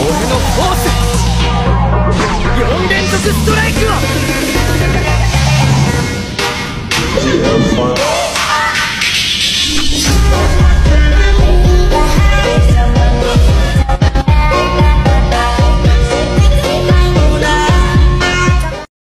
俺のフォース4連続ストライクを